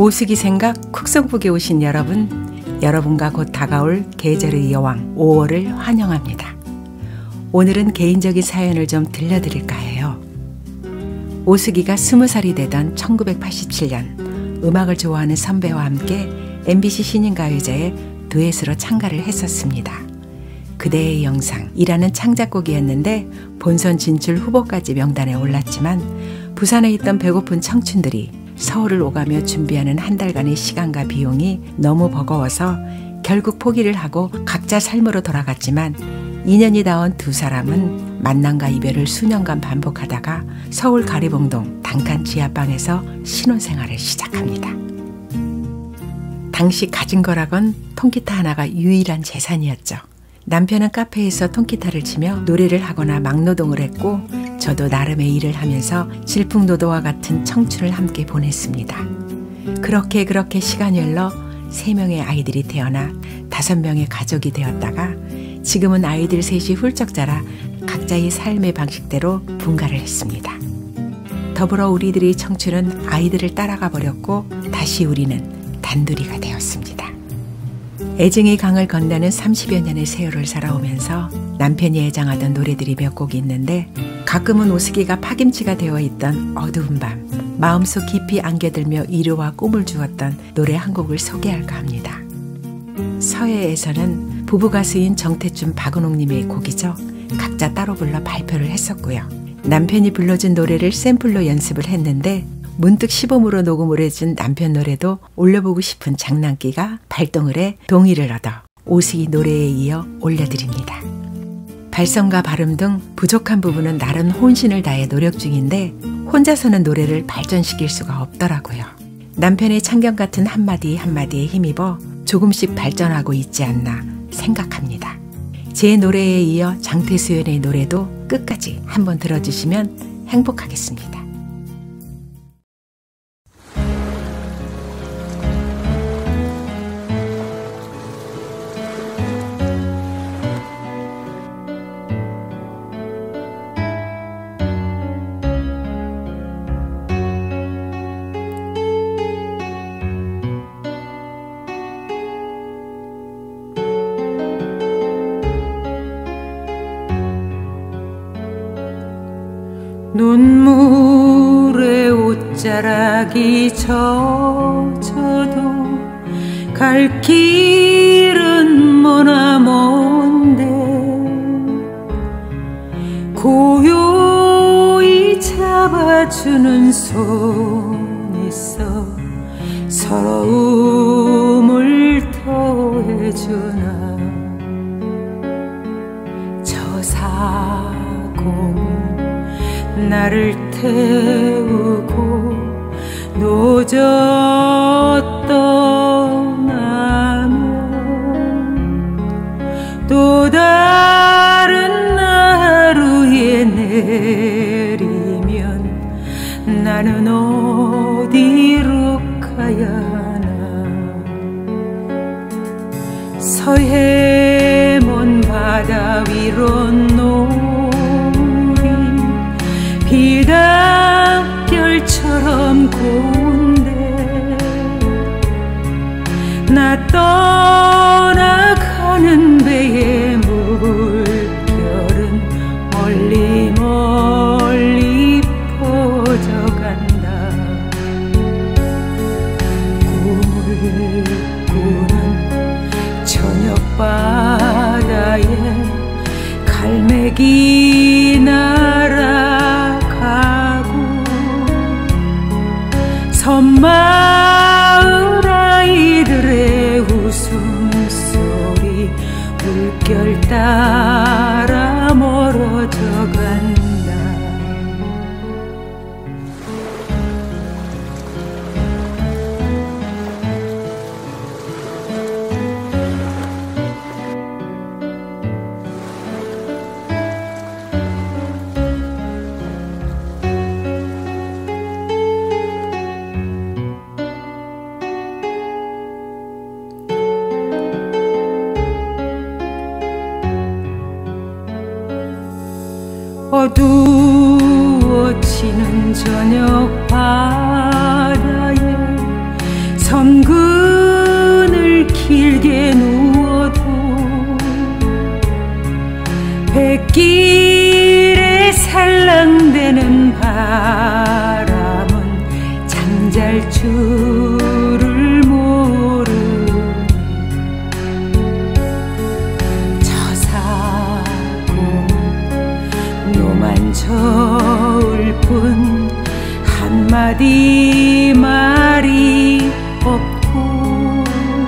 오수기 생각 쿡성북에 오신 여러분과 곧 다가올 계절의 여왕 5월을 환영합니다. 오늘은 개인적인 사연을 좀 들려드릴까 해요. 오수기가 20살이 되던 1987년 음악을 좋아하는 선배와 함께 MBC 신인가요제에 듀엣으로 참가를 했었습니다. 그대의 영상이라는 창작곡이었는데 본선 진출 후보까지 명단에 올랐지만 부산에 있던 배고픈 청춘들이 서울을 오가며 준비하는 한 달간의 시간과 비용이 너무 버거워서 결국 포기를 하고 각자 삶으로 돌아갔지만 인연이 닿은 두 사람은 만남과 이별을 수년간 반복하다가 서울 가리봉동 단칸 지하방에서 신혼생활을 시작합니다. 당시 가진 거라곤 통기타 하나가 유일한 재산이었죠. 남편은 카페에서 통기타를 치며 노래를 하거나 막노동을 했고 저도 나름의 일을 하면서 질풍노도와 같은 청춘을 함께 보냈습니다. 그렇게 시간이 흘러 3명의 아이들이 태어나 5명의 가족이 되었다가 지금은 아이들 셋이 훌쩍 자라 각자의 삶의 방식대로 분가를 했습니다. 더불어 우리들의 청춘은 아이들을 따라가 버렸고 다시 우리는 단둘이가 되었습니다. 애증의 강을 건너는 30여 년의 세월을 살아오면서 남편이 애장하던 노래들이 몇 곡이 있는데 가끔은 오수기가 파김치가 되어 있던 어두운 밤, 마음속 깊이 안겨들며 위로와 꿈을 주었던 노래 한 곡을 소개할까 합니다. 서해에서는 부부 가수인 정태춘, 박은옥님의 곡이죠. 각자 따로 불러 발표를 했었고요. 남편이 불러준 노래를 샘플로 연습을 했는데 문득 시범으로 녹음을 해준 남편 노래도 올려보고 싶은 장난기가 발동을 해 동의를 얻어 오수기 노래에 이어 올려드립니다. 발성과 발음 등 부족한 부분은 나름 혼신을 다해 노력 중인데 혼자서는 노래를 발전시킬 수가 없더라고요. 남편의 참견 같은 한마디 한마디에 힘입어 조금씩 발전하고 있지 않나 생각합니다. 제 노래에 이어 장태수연의 노래도 끝까지 한번 들어주시면 행복하겠습니다. 눈물에 옷자락이 젖어도 갈 길은 머나 먼데 고요히 잡아주는 손 있어 서러움을 더해주나 저 사고는 나를 태우고 노젓 떠나면 또 다른 하루에 내리면 나는 어디로 가야 하나. 서해 먼 바다 위로 비단결처럼 고운데 나 떠나가는 배의 물결은 멀리 멀리 퍼져간다. 꿈을 꾸는 저녁바다에 갈매기 날아가고 섬마을 아이들의 웃음소리 물결 따라 멀어져 간다. 어두워지는 저녁 바다에 성근을 길게 누워도 백길에 살랑대는 바람은 잠잘 줄을 모르네. 저 사공은 노만 저을 뿐 한마디 말이 없고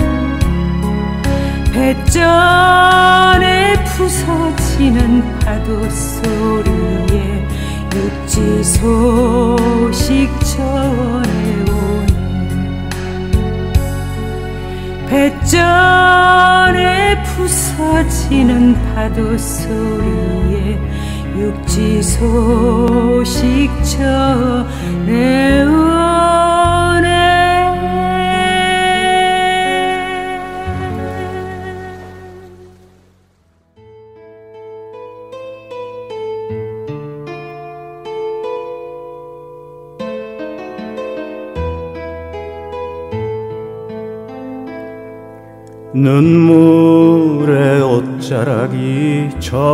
뱃전에 부서지는 파도 소리에 육지 소식 전해오네. 뱃전에 부서지는 파도 소리에 육지 소식 전해오네. 눈물에 옷자락이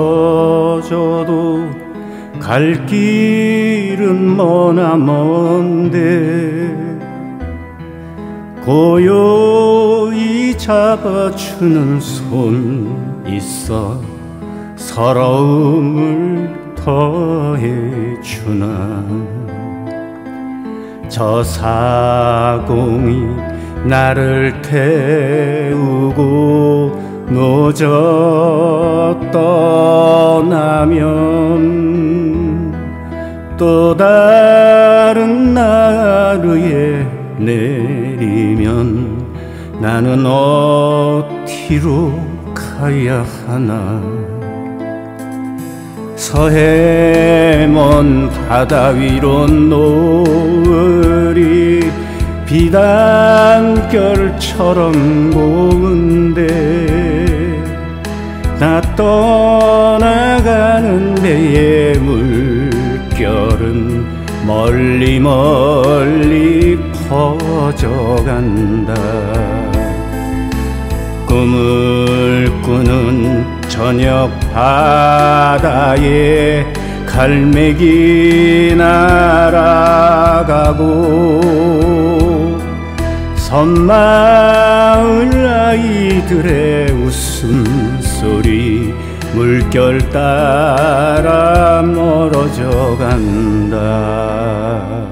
젖어도 갈 길은 머나 먼데 고요히 잡아주는 손 있어 서러움을 더해주나. 저 사공이 나를 태우고 노저 떠나면 또 다른 나루에 내리면 나는 어디로 가야 하나. 서해 먼 바다 위로 노을이 비단결처럼 고운데 나 떠나가는 데의 물결은 멀리 멀리 퍼져간다. 꿈을 꾸는 저녁 바다에 갈매기 날아가고 섬마을 아이들의 웃음소리 물결 따라 멀어져 간다.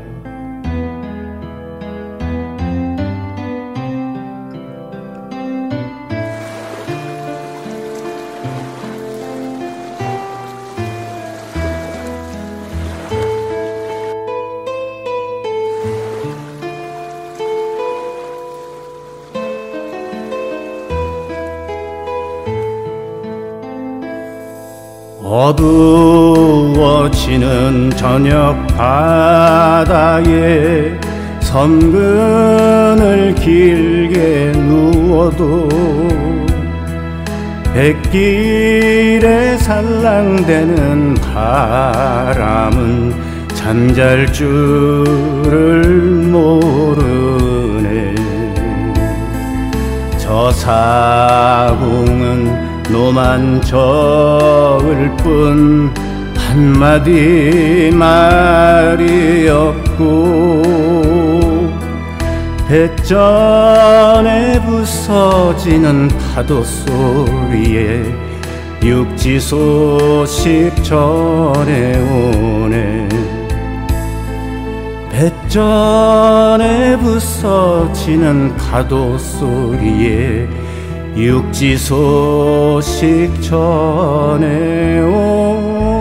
어두워지는 저녁 바다에 섬근을 길게 누워도 백길에 살랑대는 바람은 잠잘 줄을 모르네. 저 사공은 노만 저을 뿐 한마디 말이 없고 뱃전에 부서지는 파도 소리에 육지 소식 전해오네. 뱃전에 부서지는 파도 소리에 육지 소식 전해오네.